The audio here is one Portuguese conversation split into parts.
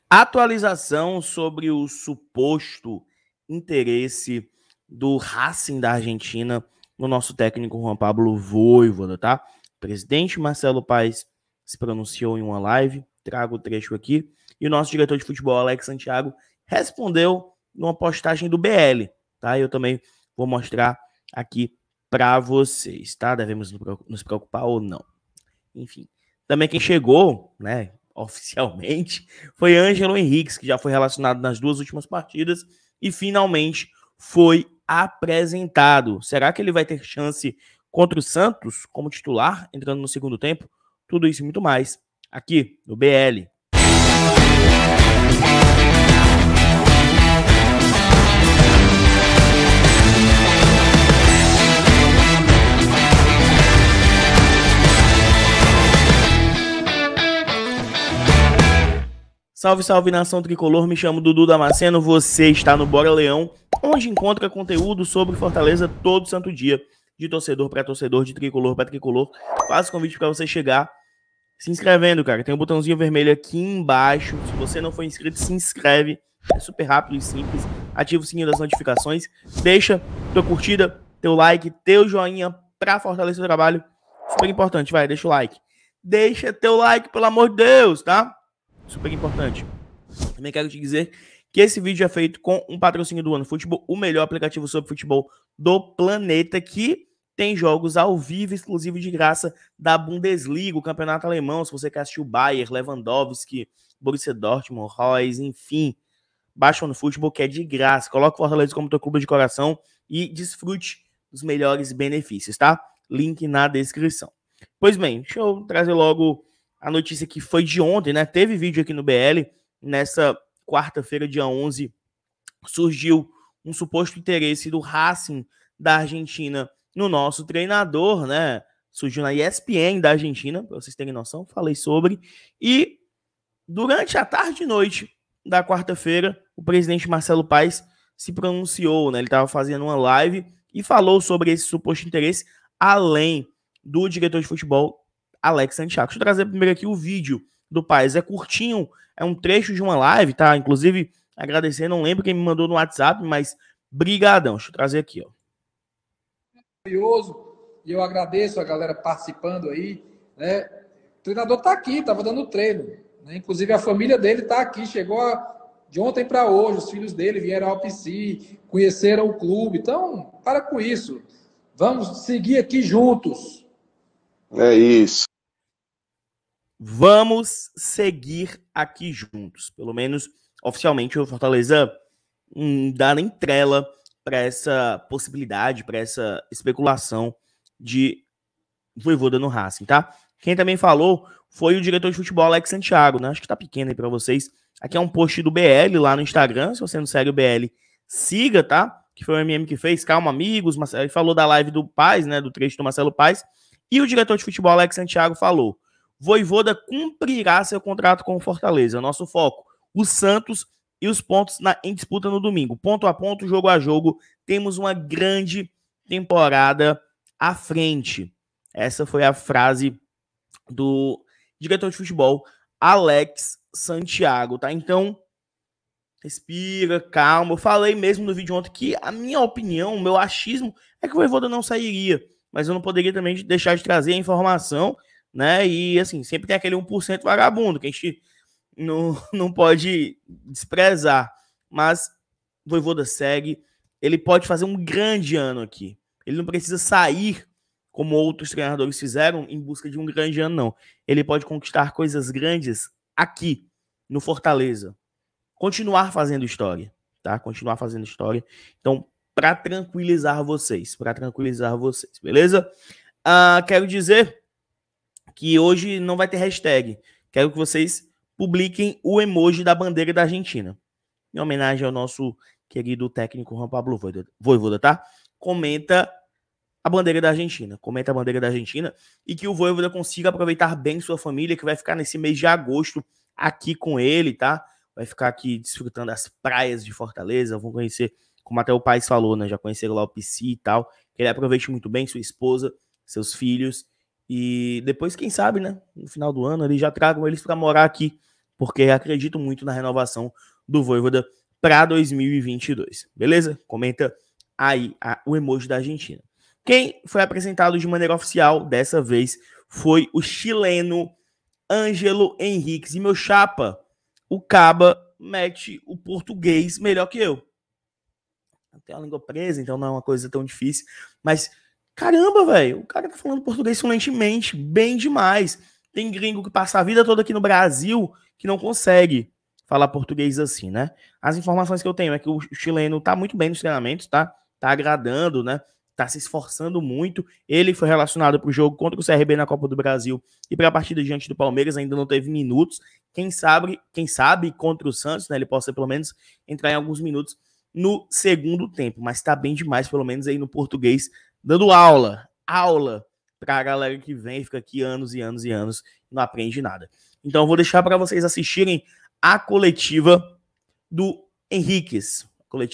Atualização sobre o suposto interesse do Racing da Argentina no nosso técnico Juan Pablo Vojvoda, tá? O presidente Marcelo Paes se pronunciou em uma live, trago o trecho aqui, e o nosso diretor de futebol, Alex Santiago, respondeu numa postagem do BL, tá? Eu também vou mostrar aqui para vocês, tá? Devemos nos preocupar ou não. Enfim, também quem chegou, né, oficialmente, foi Ângelo Henriques, que já foi relacionado nas 2 últimas partidas e finalmente foi apresentado. Será que ele vai ter chance contra o Santos como titular, entrando no segundo tempo? Tudo isso e muito mais aqui no BL. Salve, salve, nação tricolor, me chamo Dudu Damasceno, você está no Bora Leão, onde encontra conteúdo sobre Fortaleza todo santo dia, de torcedor para torcedor, de tricolor para tricolor. Faço convite para você chegar se inscrevendo, cara, tem um botãozinho vermelho aqui embaixo, se você não for inscrito, se inscreve, é super rápido e simples, ativa o sininho das notificações, deixa tua curtida, teu like, teu joinha para fortalecer o trabalho, super importante, vai, deixa o like. Deixa teu like, pelo amor de Deus, tá? Super importante. Também quero te dizer que esse vídeo é feito com um patrocínio do OneFootball, o melhor aplicativo sobre futebol do planeta, que tem jogos ao vivo, exclusivo de graça da Bundesliga, o campeonato alemão. Se você quer assistir o Bayern, Lewandowski, Borussia Dortmund, Reus, enfim, baixa o OneFootball, que é de graça. Coloca o Fortaleza como teu clube de coração e desfrute dos melhores benefícios, tá? Link na descrição. Pois bem, deixa eu trazer logo a notícia que foi de ontem, né? Teve vídeo aqui no BL, nessa quarta-feira, dia 11, surgiu um suposto interesse do Racing da Argentina no nosso treinador, né? Surgiu na ESPN da Argentina, para vocês terem noção, falei sobre. E durante a tarde e noite da quarta-feira, o presidente Marcelo Paes se pronunciou, né? Ele estava fazendo uma live e falou sobre esse suposto interesse, além do diretor de futebol, Alex Santiago. Deixa eu trazer primeiro aqui o vídeo do Paes. É curtinho, é um trecho de uma live, tá? Inclusive, agradecer, não lembro quem me mandou no WhatsApp, mas brigadão. Deixa eu trazer aqui, ó. Curioso, e eu agradeço a galera participando aí, né? O treinador tá aqui, tava dando treino, né? Inclusive a família dele tá aqui, chegou de ontem para hoje, os filhos dele vieram ao PC, conheceram o clube. Então, para com isso. Vamos seguir aqui juntos. É isso. Vamos seguir aqui juntos. Pelo menos, oficialmente, o Fortaleza dá nem trela para essa possibilidade, para essa especulação de Vojvoda no Racing, tá? Quem também falou foi o diretor de futebol, Alex Santiago, né? Acho que tá pequeno aí para vocês. Aqui é um post do BL lá no Instagram. Se você não segue o BL, siga, tá? Que foi o MM que fez. Calma, amigos. Ele falou da live do Paes, né? Do trecho do Marcelo Paes. E o diretor de futebol, Alex Santiago, falou: Vojvoda cumprirá seu contrato com o Fortaleza. Nosso foco, o Santos e os pontos em disputa no domingo. Ponto a ponto, jogo a jogo. Temos uma grande temporada à frente. Essa foi a frase do diretor de futebol, Alex Santiago, tá? Então, respira, calma. Eu falei mesmo no vídeo ontem que a minha opinião, o meu achismo é que o Vojvoda não sairia. Mas eu não poderia também deixar de trazer a informação, né? E, assim, sempre tem aquele 1% vagabundo que a gente não pode desprezar. Mas o Vojvoda segue. Ele pode fazer um grande ano aqui. Ele não precisa sair como outros treinadores fizeram em busca de um grande ano, não. Ele pode conquistar coisas grandes aqui, no Fortaleza. Continuar fazendo história, tá? Continuar fazendo história. Então, para tranquilizar vocês, beleza? Quero dizer que hoje não vai ter hashtag. Quero que vocês publiquem o emoji da bandeira da Argentina, em homenagem ao nosso querido técnico Juan Pablo Vojvoda, tá? Comenta a bandeira da Argentina, e que o Vojvoda consiga aproveitar bem sua família, que vai ficar nesse mês de agosto aqui com ele, tá? Vai ficar aqui desfrutando das praias de Fortaleza, vão conhecer, como até o Paes falou, né? Já conheceram lá o PC e tal. Que ele aproveite muito bem sua esposa, seus filhos. E depois, quem sabe, né? No final do ano, eles já tragam eles para morar aqui porque acredito muito na renovação do Vojvoda para 2022. Beleza? Comenta aí o emoji da Argentina. Quem foi apresentado de maneira oficial dessa vez foi o chileno Ângelo Henriques. E meu chapa, o Caba mete o português melhor que eu. Tem a língua presa, então não é uma coisa tão difícil. Mas, caramba, velho, o cara tá falando português fluentemente, bem demais. Tem gringo que passa a vida toda aqui no Brasil que não consegue falar português assim, né? As informações que eu tenho é que o chileno tá muito bem nos treinamentos, tá? Tá agradando, né? Tá se esforçando muito. Ele foi relacionado para o jogo contra o CRB na Copa do Brasil e para a partida diante do Palmeiras, ainda não teve minutos. Quem sabe contra o Santos, né? Ele possa pelo menos entrar em alguns minutos no segundo tempo, mas tá bem demais, pelo menos aí no português, dando aula para a galera que vem e fica aqui anos e anos e anos e não aprende nada. Então eu vou deixar para vocês assistirem a coletiva do Henriques,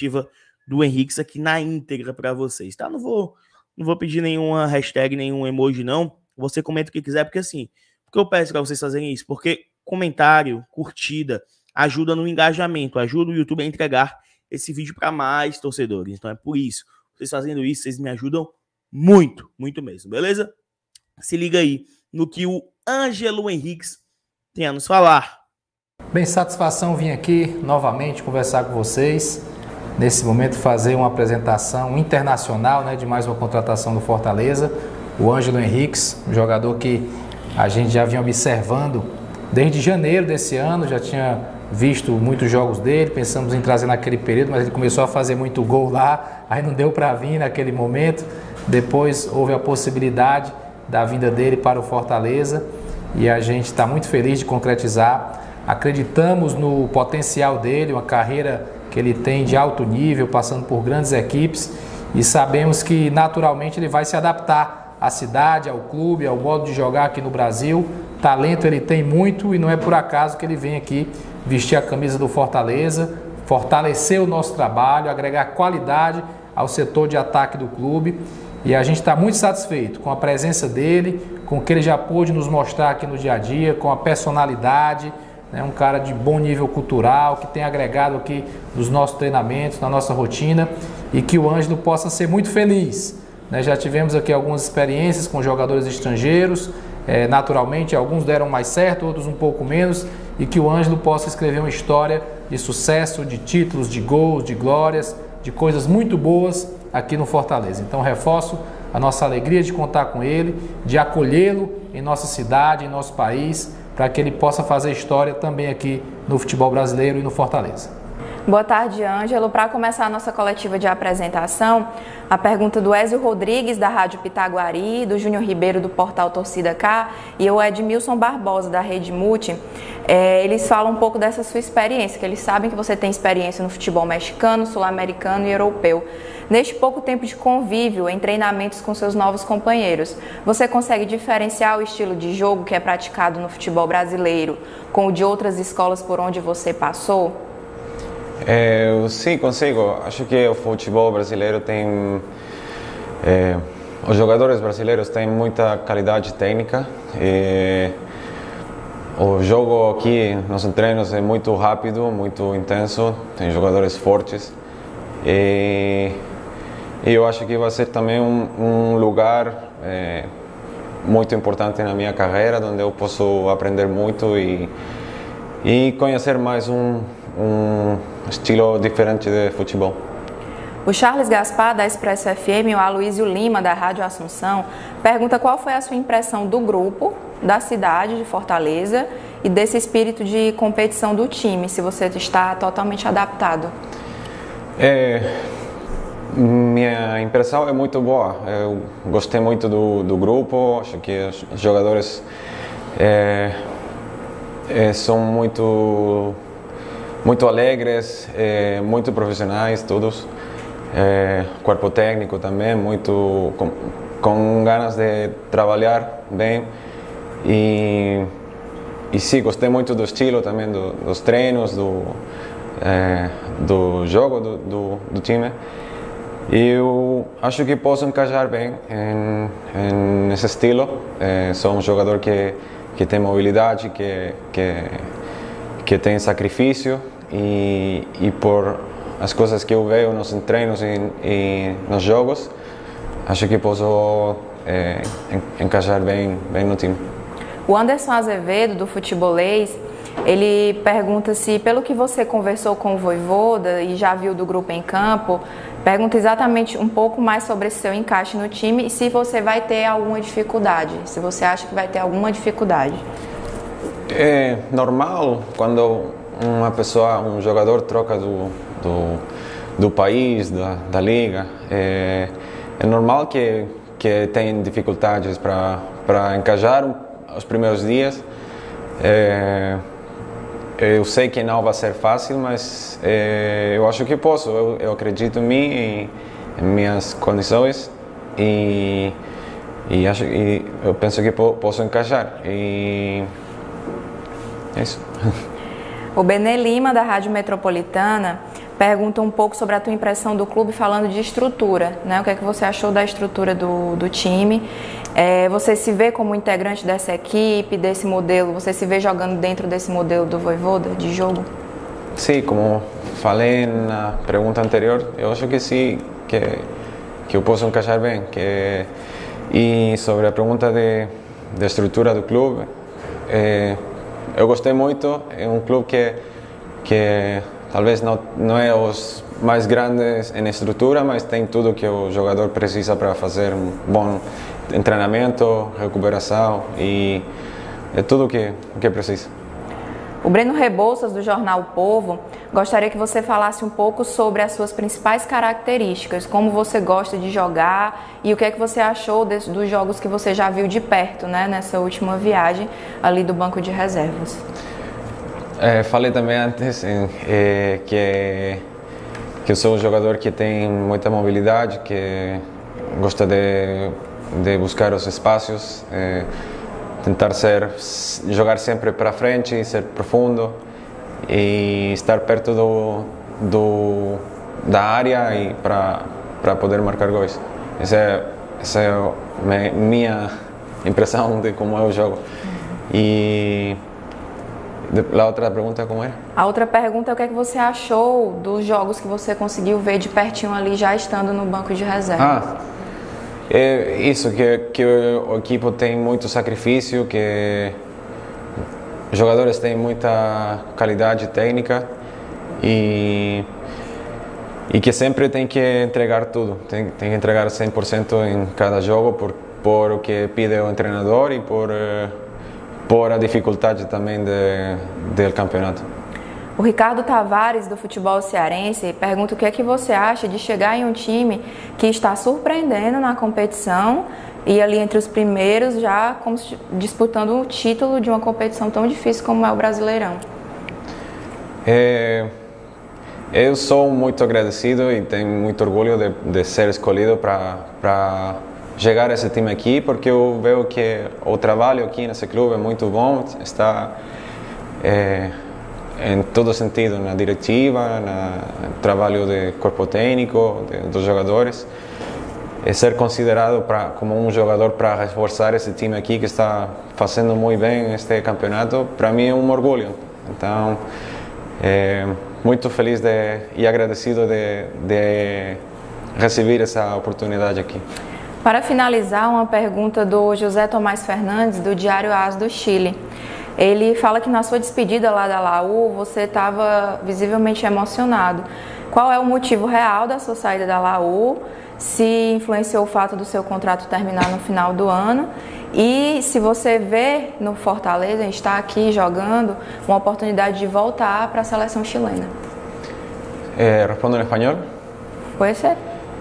aqui na íntegra para vocês, tá? Não vou pedir nenhuma hashtag, nenhum emoji, não. Você comenta o que quiser, porque assim, porque eu peço para vocês fazerem isso, porque comentário, curtida, ajuda no engajamento, ajuda o YouTube a entregar esse vídeo para mais torcedores. Então é por isso, vocês fazendo isso, vocês me ajudam muito, muito mesmo, beleza? Se liga aí no que o Ângelo Henriques tem a nos falar. Bem, satisfação vir aqui novamente conversar com vocês. Nesse momento fazer uma apresentação internacional, né, de mais uma contratação do Fortaleza. O Ângelo Henriques, um jogador que a gente já vinha observando desde janeiro desse ano, já tinha visto muitos jogos dele, pensamos em trazer naquele período, mas ele começou a fazer muito gol lá, aí não deu para vir naquele momento. Depois houve a possibilidade da vinda dele para o Fortaleza e a gente está muito feliz de concretizar. Acreditamos no potencial dele, uma carreira que ele tem de alto nível, passando por grandes equipes, e sabemos que naturalmente ele vai se adaptar à cidade, ao clube, ao modo de jogar aqui no Brasil. Talento ele tem muito e não é por acaso que ele vem aqui vestir a camisa do Fortaleza, fortalecer o nosso trabalho, agregar qualidade ao setor de ataque do clube, e a gente está muito satisfeito com a presença dele, com o que ele já pôde nos mostrar aqui no dia a dia, com a personalidade, né, um cara de bom nível cultural, que tem agregado aqui nos nossos treinamentos, na nossa rotina, e que o Ângelo possa ser muito feliz, né? Já tivemos aqui algumas experiências com jogadores estrangeiros, naturalmente alguns deram mais certo, outros um pouco menos, e que o Ângelo possa escrever uma história de sucesso, de títulos, de gols, de glórias, de coisas muito boas aqui no Fortaleza. Então reforço a nossa alegria de contar com ele, de acolhê-lo em nossa cidade, em nosso país, para que ele possa fazer história também aqui no futebol brasileiro e no Fortaleza. Boa tarde, Ângelo. Para começar a nossa coletiva de apresentação, a pergunta do Ézio Rodrigues, da Rádio Pitaguari, do Júnior Ribeiro, do portal Torcida K, e o Edmilson Barbosa, da Rede Multi. Eles falam um pouco dessa sua experiência, que eles sabem que você tem experiência no futebol mexicano, sul-americano e europeu. Neste pouco tempo de convívio em treinamentos com seus novos companheiros, você consegue diferenciar o estilo de jogo que é praticado no futebol brasileiro com o de outras escolas por onde você passou? Sim, consigo. Acho que o futebol brasileiro tem... os jogadores brasileiros têm muita qualidade técnica. O jogo aqui nos treinos é muito rápido, muito intenso. Tem jogadores fortes. E eu acho que vai ser também um lugar muito importante na minha carreira, onde eu posso aprender muito e conhecer mais um estilo diferente de futebol. O Charles Gaspar, da Expresso FM, e o Aloysio Lima, da Rádio Assunção, pergunta qual foi a sua impressão do grupo, da cidade de Fortaleza e desse espírito de competição do time, se você está totalmente adaptado. Minha impressão é muito boa. Eu gostei muito do grupo, acho que os jogadores são muito alegres, muito profissionais todos, corpo técnico também, muito com ganas de trabalhar bem e sim, gostei muito do estilo também, dos treinos, do jogo do time. Eu acho que posso encaixar bem nesse estilo. Sou um jogador que tem mobilidade, que que tem sacrifício e por as coisas que eu vejo nos treinos e nos jogos, acho que posso encaixar bem no time. O Anderson Azevedo, do Futebolês, ele pergunta se, pelo que você conversou com o Vojvoda e já viu do grupo em campo, pergunta exatamente um pouco mais sobre esse seu encaixe no time e se você vai ter alguma dificuldade, se você acha que vai ter alguma dificuldade. É normal quando um jogador troca do país, da liga, é normal que tem dificuldades para encaixar os primeiros dias. Eu sei que não vai ser fácil, mas eu acho que posso. Eu acredito em mim e em minhas condições e eu penso que posso encaixar. E é isso. O Benê Lima, da Rádio Metropolitana, pergunta um pouco sobre a tua impressão do clube falando de estrutura, né? O que é que você achou da estrutura do time? Você se vê como integrante dessa equipe, desse modelo? Você se vê jogando dentro desse modelo do Vojvoda de jogo? Sim, como falei na pergunta anterior, eu acho que sim, que eu posso encaixar bem. E sobre a pergunta da estrutura do clube, eu gostei muito. É um clube que talvez não é os mais grandes em estrutura, mas tem tudo que o jogador precisa para fazer um bom treinamento, recuperação e é tudo o que precisa. O Breno Rebouças, do jornal O Povo, gostaria que você falasse um pouco sobre as suas principais características, como você gosta de jogar e o que é que você achou dos jogos que você já viu de perto, né, nessa última viagem ali do banco de reservas. Falei também antes que eu sou um jogador que tem muita mobilidade, que gosta de buscar os espaços, tentar jogar sempre para frente, ser profundo e estar perto da área e para poder marcar gols. Essa é a minha impressão de como eu jogo. E a outra pergunta como era? A outra pergunta é o que é que você achou dos jogos que você conseguiu ver de pertinho ali, já estando no banco de reserva? É isso, que o equipe tem muito sacrifício, que os jogadores têm muita qualidade técnica e que sempre tem que entregar tudo, tem que entregar 100% em cada jogo por o que pede o treinador e por a dificuldade também do campeonato. O Ricardo Tavares, do futebol cearense, pergunta o que é que você acha de chegar em um time que está surpreendendo na competição e ali entre os primeiros já como disputando o título de uma competição tão difícil como é o Brasileirão. Eu sou muito agradecido e tenho muito orgulho de ser escolhido para chegar a esse time aqui, porque eu vejo que o trabalho aqui nesse clube é muito bom, está em todo sentido, na diretiva, no trabalho de corpo técnico, dos jogadores. Ser considerado como um jogador para reforçar esse time aqui que está fazendo muito bem este campeonato, para mim é um orgulho. Então, muito feliz e agradecido de receber essa oportunidade aqui. Para finalizar, uma pergunta do José Tomás Fernandes, do Diário AS do Chile. Ele fala que na sua despedida lá da Laú, você estava visivelmente emocionado. Qual é o motivo real da sua saída da Laú? Se influenciou o fato do seu contrato terminar no final do ano? E se você vê no Fortaleza, a gente está aqui jogando, uma oportunidade de voltar para a seleção chilena? ¿Respondo en español? Puede ser.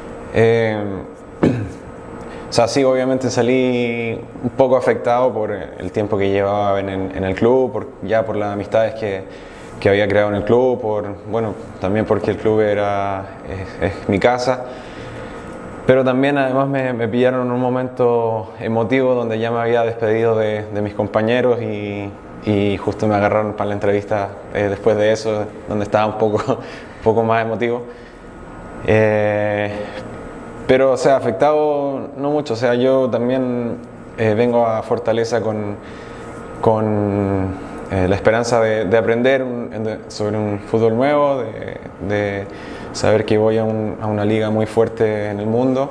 O sea, sí, obviamente salí un poco afectado por el tiempo que llevaba en el club, ya por las amistades que había creado en el club, también porque el club es mi casa. Pero también además me pillaron en un momento emotivo donde ya me había despedido de mis compañeros y justo me agarraron para la entrevista después de eso, donde estaba un poco más emotivo. Pero, o sea, afectado no mucho. O sea, yo también vengo a Fortaleza con la esperanza de aprender sobre un fútbol nuevo, de saber que voy a una liga muy fuerte en el mundo.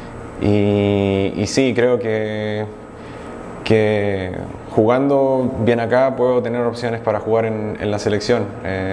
Y sí, creo que jugando bien acá puedo tener opciones para jugar en la selección.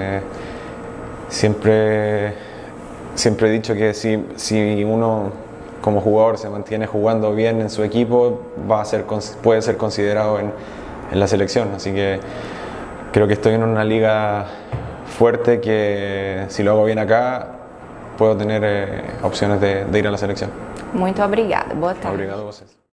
Siempre he dicho que si uno como jugador se mantiene jugando bien en su equipo, puede ser considerado en la selección. Así que creo que estoy en una liga fuerte que si lo hago bien acá puedo tener opciones de ir a la selección. Muito obrigada. Boa tarde. Obrigado a vocês.